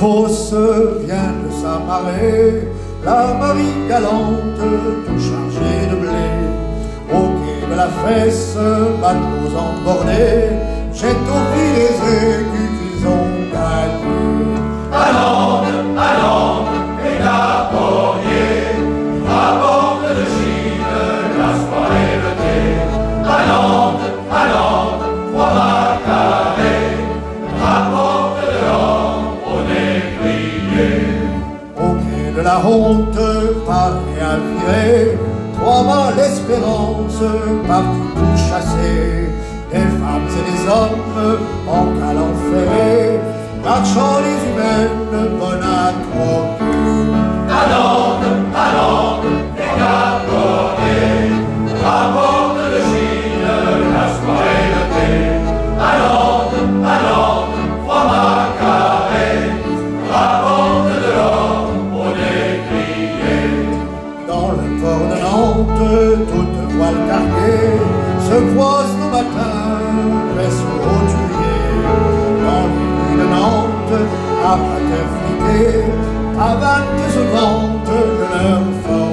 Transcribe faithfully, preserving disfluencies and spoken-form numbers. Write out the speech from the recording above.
fosse vient de s'amarrer, la marine galante, tout chargée de blé. Au quai de la Fesse, matelots embordés, jettent au pied les écus qu'ils ont gagnés. Allende, Allende, et Napoléon, rapporte de Chine la soie et le thé. Allende, Allende, trois marques carrées, rapporte de l'or au négrier. Au quai de la honte, Paris a viré, trois mâts l'espérance, partis pour chasser des femmes et des hommes en calant ferré, marchandises humaines, bonnes à troquer. Allende, Allende, et Napoléon, rapporte de Chine la soie et le thé. Allende, Allende, trois marques carrées, rapporte de l'or au négrier. Dans le port de Nantes, toutes voiles carguées se croisent nos matins, vaisseaux roturiers. Dans les rues de Nantes, à pater friqués, avantes se vantent de leur force.